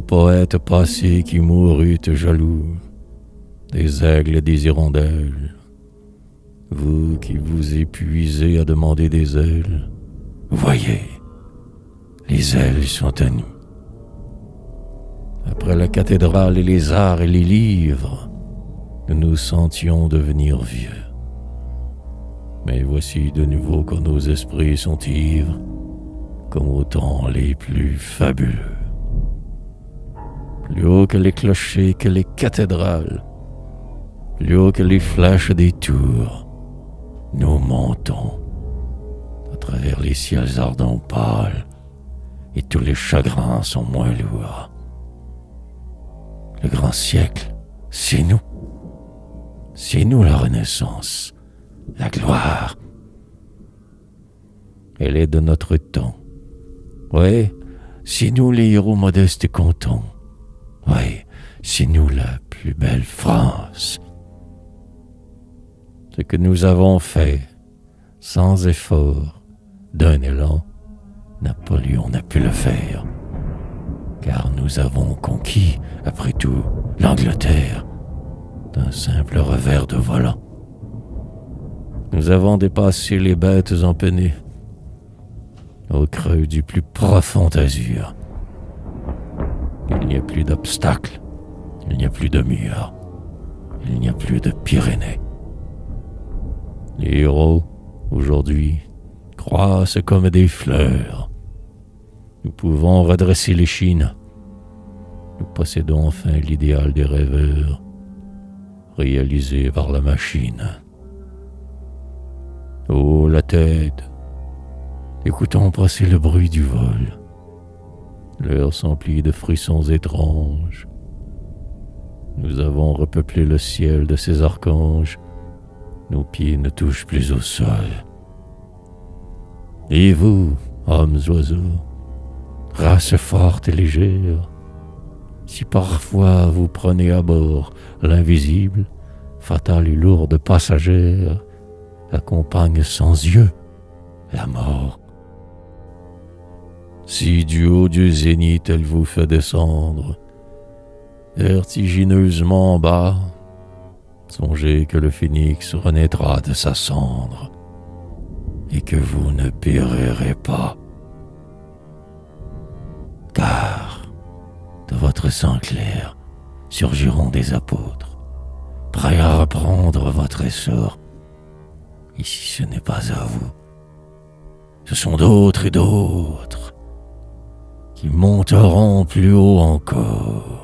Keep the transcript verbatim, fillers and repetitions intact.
poète passé qui mourut jaloux des aigles et des hirondelles, vous qui vous épuisez à demander des ailes, voyez, les ailes sont à nous. Après la cathédrale et les arts et les livres, nous nous sentions devenir vieux. Mais voici de nouveau que nos esprits sont ivres, comme au temps les plus fabuleux. Plus haut que les clochers, que les cathédrales, plus haut que les flèches des tours, nous montons à travers les ciels ardents pâles, et tous les chagrins sont moins lourds. Le grand siècle, c'est nous. C'est nous la Renaissance, la gloire. Elle est de notre temps. Oui, c'est nous les héros modestes et contents. Oui, c'est nous la plus belle France. Ce que nous avons fait, sans effort, d'un élan, Napoléon n'a pu le faire. Car nous avons conquis, après tout, l'Angleterre, d'un simple revers de volant. Nous avons dépassé les bêtes empennées, au creux du plus profond azur. Il n'y a plus d'obstacles, il n'y a plus de murs, il n'y a plus de Pyrénées. Les héros, aujourd'hui, croissent comme des fleurs. Nous pouvons redresser l'échine. Nous possédons enfin l'idéal des rêveurs, réalisé par la machine. Oh, la tête! Écoutons passer le bruit du vol. L'air s'emplit de frissons étranges. Nous avons repeuplé le ciel de ces archanges. Nos pieds ne touchent plus au sol. Et vous, hommes oiseaux, race forte et légère, si parfois vous prenez à bord l'invisible, fatale et lourde passagère, accompagne sans yeux la mort. Si du haut du zénith elle vous fait descendre, vertigineusement bas, songez que le phénix renaîtra de sa cendre et que vous ne périrez pas. Car de votre sang clair surgiront des apôtres, prêts à reprendre votre essor. Et si ce n'est pas à vous, ce sont d'autres et d'autres qui monteront plus haut encore.